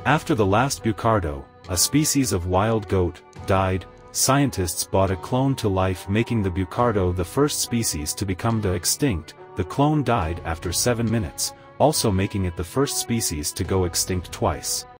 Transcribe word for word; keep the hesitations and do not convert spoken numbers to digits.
After the last bucardo, a species of wild goat, died, scientists brought a clone to life, making the bucardo the first species to become the extinct. The clone died after seven minutes, also making it the first species to go extinct twice.